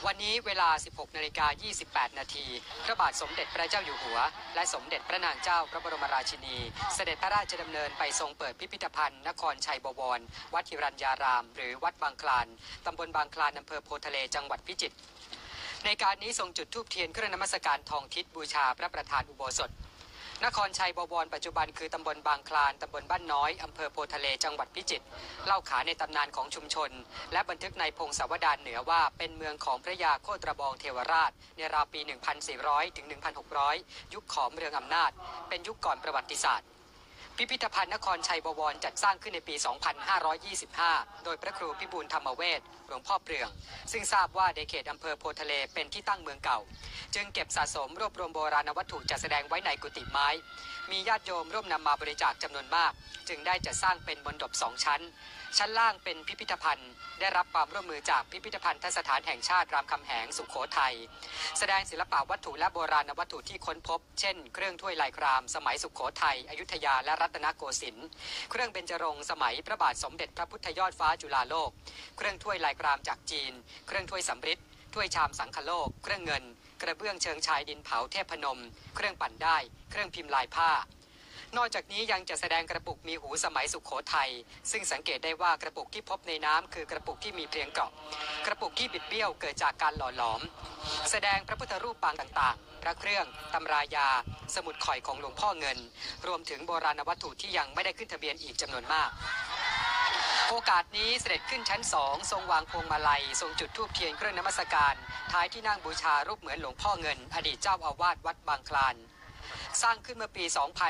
วันนี้เวลา 16:28 นาทีพระบาทสมเด็จพระเจ้าอยู่หัวและสมเด็จพระนางเจ้าพระบรมราชินีเสด็จพระราชดำเนินไปทรงเปิดพิพิธภัณฑ์นครชัยบวรวัดหิรัญญารามหรือวัดบางคลานตำบลบางคลานอำเภอโพธิ์ทะเลจังหวัดพิจิตรในการนี้ทรงจุดธูปเทียนเครื่องนมัสการทองทิศบูชาพระประธานอุโบสถนครชัยบวรปัจจุบันคือตำบลบางคลานตำบลบ้านน้อยอำเภอโพธิ์ทะเลจังหวัดพิจิตรเล่าขานในตำนานของชุมชนและบันทึกในพงศาวดารเหนือว่าเป็นเมืองของพระยาโคตรบองเทวราชในราวปี 1400 ถึง 1600 ยุคของเมืองอำนาจเป็นยุคก่อนประวัติศาสตร์พิพิธภัณฑ์นครชัยบวรจัดสร้างขึ้นในปี 2525 โดยพระครูพิบูลธรรมเวชหลวงพ่อเปลืองซึ่งทราบว่าในเขตอำเภอโพธิ์ทะเลเป็นที่ตั้งเมืองเก่าจึงเก็บสะสมรวบรวมโบราณวัตถุจัดแสดงไว้ในกุฏิไม้มีญาติโยมร่วมนำมาบริจาคจำนวนมากจึงได้จัดสร้างเป็นมณฑป2 ชั้นชั้นล่างเป็นพิพิธภัณฑ์ได้รับความร่วมมือจากพิพิธภัณฑ์สถานแห่งชาติรามคำแหงสุโขทัยแสดงศิลปะวัตถุและโบราณวัตถุที่ค้นพบเช่นเครื่องถ้วยลายครามสมัยสุโขทัยอยุธยาและรัตนโกสินทร์เครื่องเบญจรงค์สมัยพระบาทสมเด็จพระพุทธยอดฟ้าจุฬาโลกเครื่องถ้วยลายครามจากจีนเครื่องถ้วยสำริดถ้วยชามสังคโลกเครื่องเงินกระเบื้องเชิงชายดินเผาเทพนมเครื่องปั่นได้เครื่องพิมพ์ลายผ้านอกจากนี้ยังจะแสดงกระปุกมีหูสมัยสุโขทัยซึ่งสังเกตได้ว่ากระปุกที่พบในน้ำคือกระปุกที่มีเพลียงเกราะกระปุกที่บิดเบี้ยวเกิดจากการหล่อหลอมแสดงพระพุทธรูปปางต่างๆพระเครื่องตำรายาสมุดข่อยของหลวงพ่อเงินรวมถึงโบราณวัตถุที่ยังไม่ได้ขึ้นทะเบียนอีกจำนวนมากโอกาสนี้เสด็จขึ้นชั้น2ทรงวางพวงมาลัยทรงจุดธูปเทียนเครื่องนมัสการท้ายที่นั่งบูชารูปเหมือนหลวงพ่อเงินอดีตเจ้าอาวาสวัดบางคลานสร้างขึ้นเมื่อปี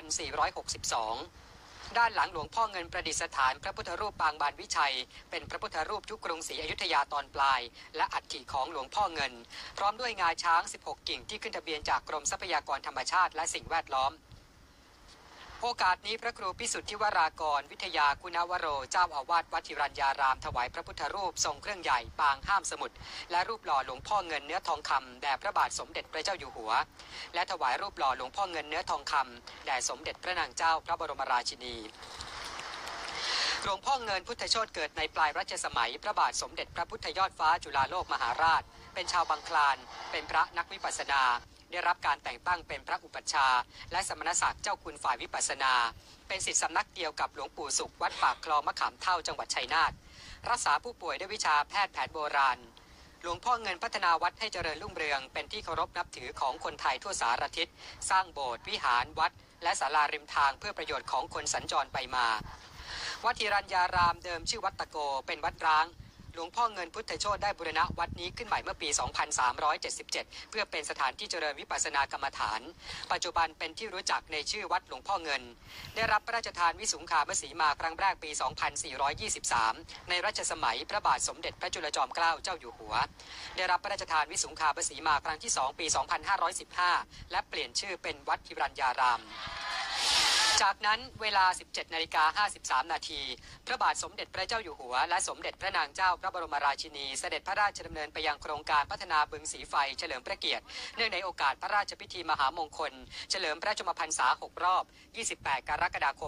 2462 ด้านหลังหลวงพ่อเงินประดิษฐานพระพุทธรูปปางบานวิชัยเป็นพระพุทธรูปยุคกรุงศรีอยุธยาตอนปลายและอัฐิของหลวงพ่อเงินพร้อมด้วยงาช้าง16 กิ่งที่ขึ้นทะเบียนจากกรมทรัพยากรธรรมชาติและสิ่งแวดล้อมโอกาสนี้พระครูพิสุทธิวรากรวิทยาคุณวโรเจ้าอาวาสวัดหิรัญญารามถวายพระพุทธรูปทรงเครื่องใหญ่ปางห้ามสมุทรและรูปหล่อหลวงพ่อเงินเนื้อทองคำแด่พระบาทสมเด็จพระเจ้าอยู่หัวและถวายรูปหล่อหลวงพ่อเงินเนื้อทองคำแด่สมเด็จพระนางเจ้าพระบรมราชินีหลวงพ่อเงินพุทธโชติเกิดในปลายรัชสมัยพระบาทสมเด็จพระพุทธยอดฟ้าจุฬาโลกมหาราชเป็นชาวบางคลานเป็นพระนักวิปัสสนาได้รับการแต่งตั้งเป็นพระอุปัชฌาย์และสมณศักดิ์เจ้าคุณฝ่ายวิปัสสนาเป็นศิษย์สำนักเดียวกับหลวงปู่สุขวัดปากคลองมะขามเท่าจังหวัดชัยนาทรักษาผู้ป่วยด้วยวิชาแพทย์แผนโบราณหลวงพ่อเงินพัฒนาวัดให้เจริญรุ่งเรืองเป็นที่เคารพนับถือของคนไทยทั่วสารทิศสร้างโบสถ์วิหารวัดและศาลาริมทางเพื่อประโยชน์ของคนสัญจรไปมาวัดหิรัญญารามเดิมชื่อวัดตะโกเป็นวัดร้างหลวงพ่อเงินพุทธโชติได้บูรณะวัดนี้ขึ้นใหม่เมื่อปี 2377 เพื่อเป็นสถานที่เจริญวิปัสสนากรรมฐานปัจจุบันเป็นที่รู้จักในชื่อวัดหลวงพ่อเงินได้รับพระราชทานวิสุงคามสีมาครั้งแรกปี 2423 ในรัชสมัยพระบาทสมเด็จพระจุลจอมเกล้าเจ้าอยู่หัวได้รับพระราชทานวิสุงคามสีมาครั้งที่ 2 ปี 2515 และเปลี่ยนชื่อเป็นวัดหิรัญญารามจากนั้นเวลา 17:53 นาทีพระบาทสมเด็จพระเจ้าอยู่หัวและสมเด็จพระนางเจ้าพระบรมราชินีเสด็จพระราชดำเนินไปยังโครงการพัฒนาบึงสีไฟเฉลิมพระเกียรติเนื่องในโอกาสพระราชพิธีมหามงคลเฉลิมพระชนมพรรษา6 รอบ 28 กรกฎาคม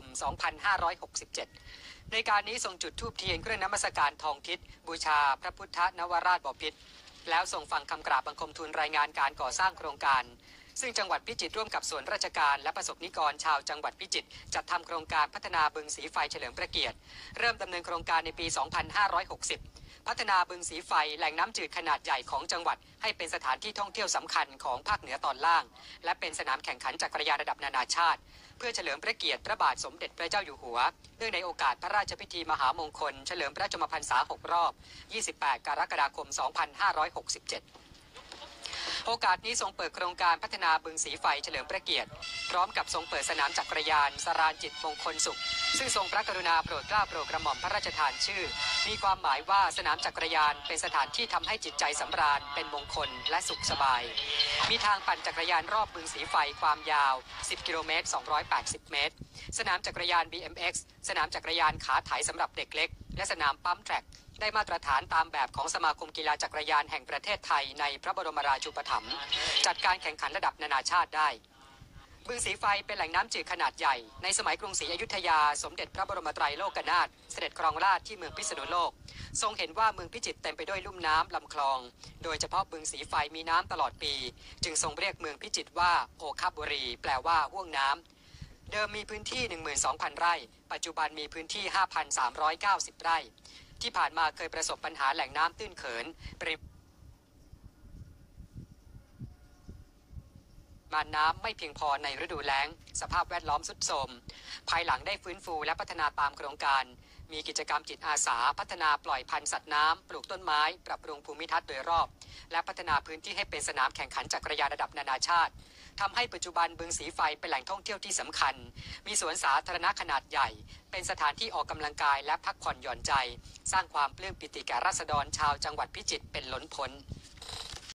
2567 ในการนี้ทรงจุดธูปเทียนเครื่องนมัสการทองทิศบูชาพระพุทธนวราชบพิตรแล้วทรงฟังคำกราบบังคมทูลรายงานการก่อสร้างโครงการซึ่งจังหวัดพิจิตรร่วมกับส่วนราชการและประสบนิกรชาวจังหวัดพิจิตรจัดทำโครงการพัฒนาบึงสีไฟเฉลิมพระเกียรติเริ่มดำเนินโครงการในปี 2560 พัฒนาบึงสีไฟแหล่งน้ำจืดขนาดใหญ่ของจังหวัดให้เป็นสถานที่ท่องเที่ยวสำคัญของภาคเหนือตอนล่างและเป็นสนามแข่งขันจักรยานระดับนานาชาติเพื่อเฉลิมพระเกียรติพระบาทสมเด็จพระเจ้าอยู่หัวเนื่องในโอกาสพระราชพิธีมหามงคลเฉลิมพระชนมพรรษา6 รอบ 28 กรกฎาคม 2567โอกาสนี้ทรงเปิดโครงการพัฒนาบึงสีไฟเฉลิมพระเกียรติพร้อมกับทรงเปิดสนามจักรยานสรานจิตมงคลสุขซึ่งทรงพระกรุณาโปรดเกล้าโปรดกระหม่อมพระราชทานชื่อมีความหมายว่าสนามจักรยานเป็นสถานที่ทำให้จิตใจสำราญเป็นมงคลและสุขสบายมีทางปั่นจักรยานรอบบึงสีไฟความยาว10 กิโลเมตร 280 เมตรสนามจักรยาน BMX สนามจักรยานขาไถสำหรับเด็กเล็กและสนามปั๊มแทร็กได้มาตรฐานตามแบบของสมาคมกีฬาจักรยานแห่งประเทศไทยในพระบรมราชูปถัมภ์จัดการแข่งขันระดับนานาชาติได้บึงสีไฟเป็นแหล่งน้ำจืดขนาดใหญ่ในสมัยกรุงศรีอยุธยาสมเด็จพระบรมไตรโลกนาถเสด็จครองราชย์ที่เมืองพิษณุโลกทรงเห็นว่าเมืองพิจิตรเต็มไปด้วยลุ่มน้ำลำคลองโดยเฉพาะบึงสีไฟมีน้ำตลอดปีจึงทรงเรียกเมืองพิจิตรว่าโอคบุรีแปลว่าห่วงน้ำเดิมมีพื้นที่ 12,000 ไร่ปัจจุบันมีพื้นที่ 5,390 ไร่ที่ผ่านมาเคยประสบปัญหาแหล่งน้ำตื้นเขินมาน้ำไม่เพียงพอในฤดูแล้งสภาพแวดล้อมทรุดโทรมภายหลังได้ฟื้นฟูและพัฒนาตามโครงการมีกิจกรรมจิตอาสาพัฒนาปล่อยพันธุ์สัตว์น้ำปลูกต้นไม้ปรับปรุงภูมิทัศน์โดยรอบและพัฒนาพื้นที่ให้เป็นสนามแข่งขันจักรยานระดับนานาชาติทำให้ปัจจุบันบึงสีไฟเป็นแหล่งท่องเที่ยวที่สำคัญมีสวนสาธารณะขนาดใหญ่เป็นสถานที่ออกกำลังกายและพักผ่อนหย่อนใจสร้างความปลื้มปิติแก่ราษฎรชาวจังหวัดพิจิตรเป็นล้นพ้น